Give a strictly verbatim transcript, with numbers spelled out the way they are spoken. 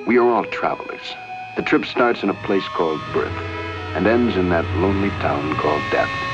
We are all travelers. The trip starts in a place called birth and ends in that lonely town called death.